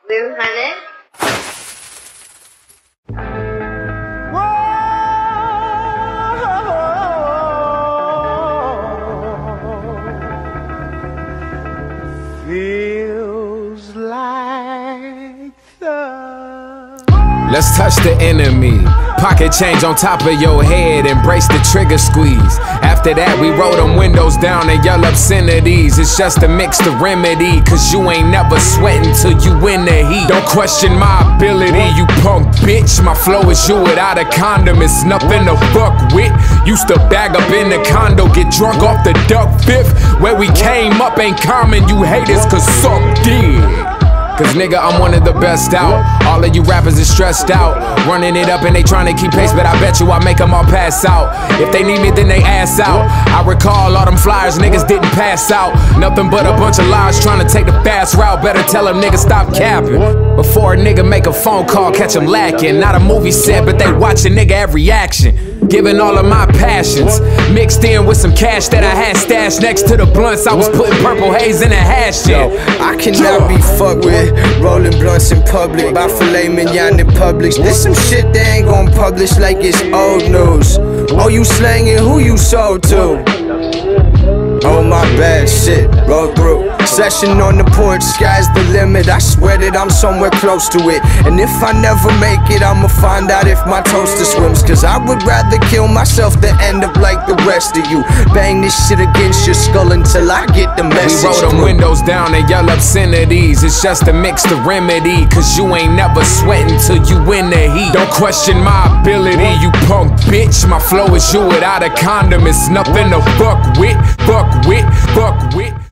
Lil Honey. Feels like Let's touch the enemy. Pocket change on top of your head. Embrace the trigger squeeze. After that, we roll them windows down and yell obscenities. It's just a mix to remedy. Cause you ain't never sweating till you in the heat. Don't question my ability, you punk bitch. My flow is you without a condom. It's nothing to fuck with. Used to bag up in the condo, get drunk off the duck fifth. Where we came up ain't common. You haters cause suck dick. Cause nigga, I'm one of the best out. All of you rappers is stressed out, running it up and they trying to keep pace, but I bet you I make them all pass out. If they need me, then they ass out. I recall all them flyers, niggas didn't pass out. Nothing but a bunch of lies trying to take the fast route. Better tell them niggas stop capping before a nigga make a phone call, catch them lacking. Not a movie set, but they watch a nigga every action. Giving all of my passions, mixed in with some cash that I had stashed next to the blunts. I was putting purple haze in a hash shit. I cannot be fucked with rolling blunts in public, by filet mignon in Publix. This some shit they ain't gon' publish like it's old news. Oh, you slangin', who you sold to? Oh my bad, shit, roll through. Session on the porch, sky's the limit. I swear that I'm somewhere close to it. And if I never make it, I'ma find out if my toaster swims. Cause I would rather kill myself than end up like the rest of you. Bang this shit against your skull until I get the message. We roll them windows down and yell obscenities. It's just a mix to remedy. Cause you ain't never sweating till you in the heat. Don't question my ability, you punk bitch. My flow is you without a condom. It's nothing to fuck with, fuck with, fuck with.